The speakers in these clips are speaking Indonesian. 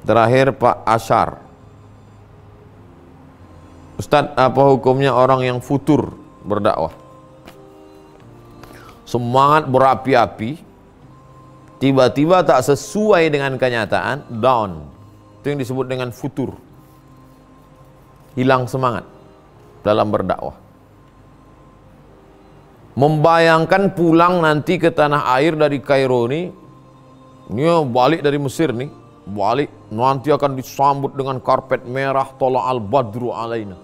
Terakhir Pak Asyar. Ustadz, apa hukumnya orang yang futur berdakwah? Semangat berapi-api, tiba-tiba tak sesuai dengan kenyataan, down. Itu yang disebut dengan futur. Hilang semangat dalam berdakwah. Membayangkan pulang nanti ke tanah air dari Kairo ini balik dari Mesir nih, balik nanti akan disambut dengan karpet merah, tola al-badru alaina.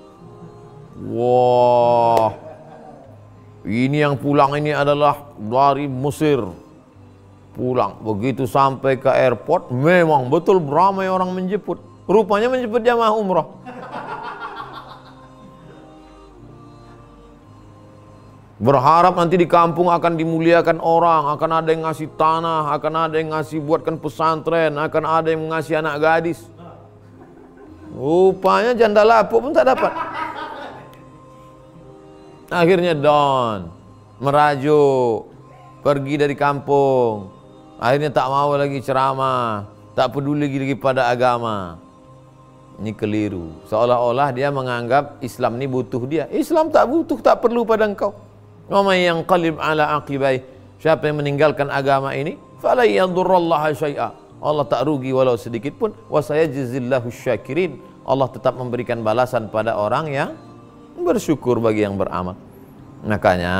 Wah, ini yang pulang ini adalah dari Mesir. Pulang, begitu sampai ke airport, memang betul ramai orang menjemput. Rupanya menjemput jamaah umrah. Berharap nanti di kampung akan dimuliakan orang, akan ada yang ngasih tanah, akan ada yang ngasih buatkan pesantren, akan ada yang ngasih anak gadis. Rupanya janda lapuk pun tak dapat. Akhirnya down, merajuk, pergi dari kampung. Akhirnya tak mau lagi ceramah, tak peduli lagi pada agama. Ini keliru. Seolah-olah dia menganggap Islam ini butuh dia. Islam tak butuh, tak perlu pada engkau. Wa may yanqalib ala aqibai, siapa yang meninggalkan agama ini, fala yadurrallaha syai'a. Allah tak rugi walau sedikit pun. Wa sayajzillahu syakirin. Allah tetap memberikan balasan pada orang yang bersyukur bagi yang beramal. Makanya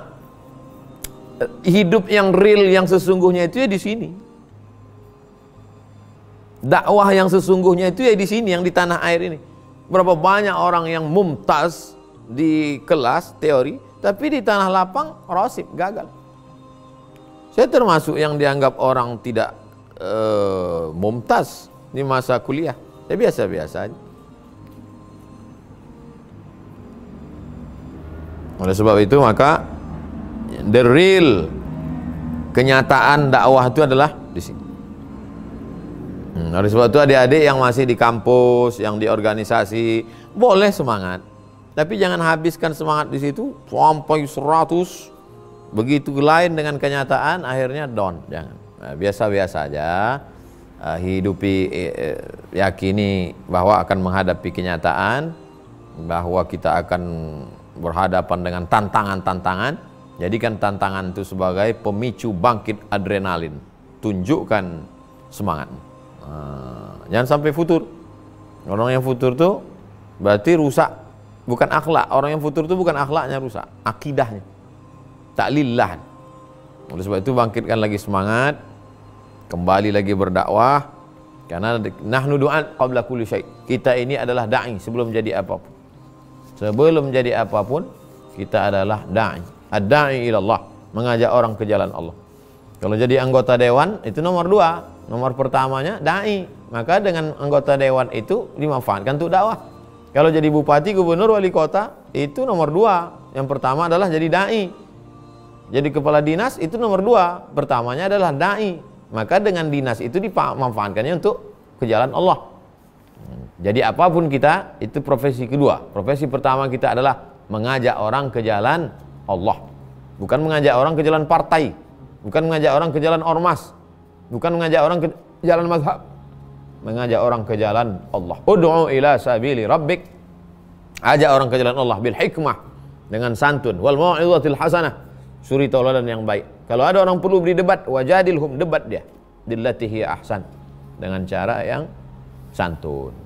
hidup yang real, yang sesungguhnya itu ya di sini. Dakwah yang sesungguhnya itu ya di sini, yang di tanah air ini. Berapa banyak orang yang mumtaz di kelas teori, tapi di tanah lapang rasib, gagal. Saya termasuk yang dianggap orang tidak mumtaz di masa kuliah. Ya biasa-biasa aja. Oleh sebab itu maka the real kenyataan dakwah itu adalah di sini. Oleh sebab itu adik-adik yang masih di kampus, yang di organisasi, boleh semangat. Tapi jangan habiskan semangat di situ sampai 100. Begitu lain dengan kenyataan, akhirnya down. Jangan. Nah, biasa-biasa aja. Hidupi, yakini bahwa akan menghadapi kenyataan, bahwa kita akan berhadapan dengan tantangan-tantangan. Jadikan tantangan itu sebagai pemicu bangkit adrenalin. Tunjukkan semangat. Jangan sampai futur. Orang yang futur tuh berarti rusak, bukan akhlak. Orang yang futur tuh bukan akhlaknya rusak, akidahnya. Tak lillah. Oleh sebab itu bangkitkan lagi semangat, kembali lagi berdakwah. Karena nahnu du'at qabla kulli syai'. Kita ini adalah da'i sebelum jadi apapun. Sebelum jadi apapun, kita adalah da'i. Ad-da'i ilallah, mengajak orang ke jalan Allah. Kalau jadi anggota dewan, itu nomor 2. Nomor pertamanya, da'i. Maka dengan anggota dewan itu dimanfaatkan untuk dakwah. Kalau jadi bupati, gubernur, wali kota, itu nomor 2. Yang pertama adalah jadi da'i. Jadi kepala dinas, itu nomor 2. Pertamanya adalah da'i. Maka dengan dinas itu dimanfaatkannya untuk ke jalan Allah. Jadi apapun kita, itu profesi kedua. Profesi pertama kita adalah mengajak orang ke jalan Allah. Bukan mengajak orang ke jalan partai. Bukan mengajak orang ke jalan ormas. Bukan mengajak orang ke jalan mazhab. Mengajak orang ke jalan Allah. Ud'u ila sabili rabbik. Ajak orang ke jalan Allah bil hikmah, dengan santun, wal mau'izatil hasanah, suri tauladan yang baik. Kalau ada orang perlu beri debat, wajadilhum, debat dia. Billati hiya ahsan, dengan cara yang santun.